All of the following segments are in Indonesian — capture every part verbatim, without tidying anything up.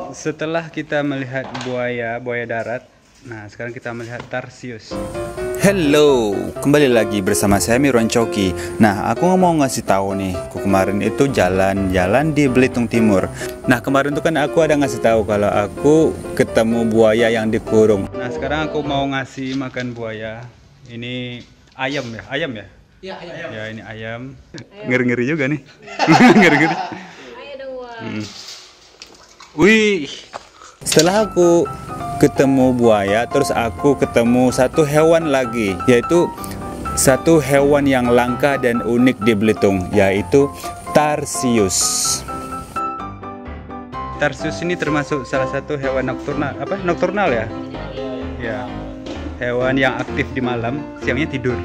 Setelah kita melihat buaya, buaya darat, nah sekarang kita melihat tarsius. Hello, kembali lagi bersama saya Mirwan Coki. Nah, aku mau ngasih tahu nih, aku kemarin itu jalan-jalan di Belitung Timur. Nah, kemarin tuh kan aku ada ngasih tahu kalau aku ketemu buaya yang dikurung. Nah, sekarang aku mau ngasih makan buaya. Ini ayam ya, ayam ya? Ya, ayam. Ya, ini ayam. Ngeri-ngeri juga nih. Ngeri-ngeri. Ayo dong, Wak. Hmm. Wih. Setelah aku ketemu buaya, terus aku ketemu satu hewan lagi, yaitu satu hewan yang langka dan unik di Belitung, yaitu tarsius. Tarsius ini termasuk salah satu hewan nokturnal, apa? Nokturnal ya? Ya. Hewan yang aktif di malam, siangnya tidur.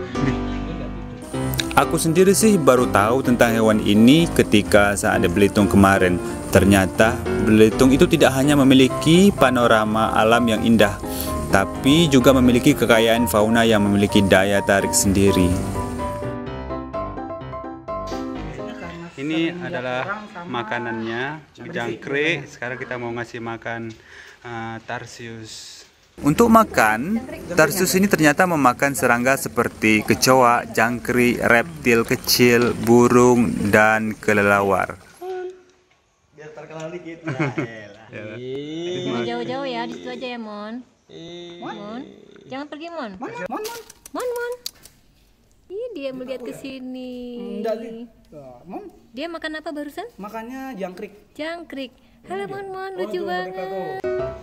Aku sendiri sih baru tahu tentang hewan ini ketika saat di Belitung kemarin. Ternyata Belitung itu tidak hanya memiliki panorama alam yang indah, tapi juga memiliki kekayaan fauna yang memiliki daya tarik sendiri. Ini adalah makanannya, jangkrik. Sekarang kita mau ngasih makan uh, tarsius. Untuk makan, tarsius ini ternyata memakan serangga seperti kecoa, jangkrik, reptil kecil, burung, dan kelelawar. Biar terkenal dikit. Jangan jauh-jauh ya, di situ aja ya, Mon. Mon, jangan pergi, Mon. Mon, mon, Mon, Mon. Ih, dia melihat ke sini. enggak nih. Mon, Dia makan apa barusan? makannya jangkrik. Jangkrik. Halo, Mon, Mon, lucu banget.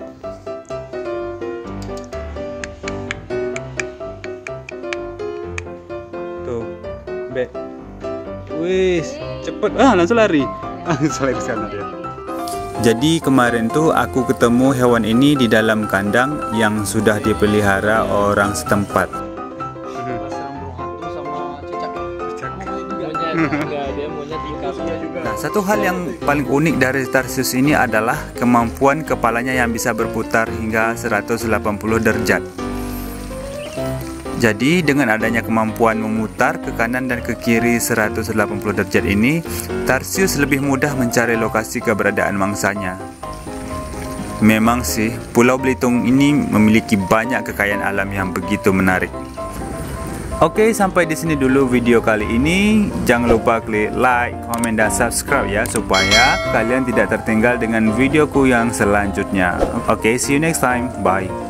Tuh, Be. Wih, cepet. Ah, langsung lari. Ah, langsung lari ke sana dia. Jadi kemarin tuh aku ketemu hewan ini di dalam kandang yang sudah dipelihara orang setempat. Nah, satu hal yang paling unik dari tarsius ini adalah kemampuan kepalanya yang bisa berputar hingga seratus delapan puluh derajat. Jadi dengan adanya kemampuan memutar ke kanan dan ke kiri seratus delapan puluh derajat ini, tarsius lebih mudah mencari lokasi keberadaan mangsanya. Memang sih, Pulau Belitung ini memiliki banyak kekayaan alam yang begitu menarik. Oke, sampai di sini dulu video kali ini. Jangan lupa klik like, komen, dan subscribe ya, supaya kalian tidak tertinggal dengan videoku yang selanjutnya. Oke, see you next time. Bye.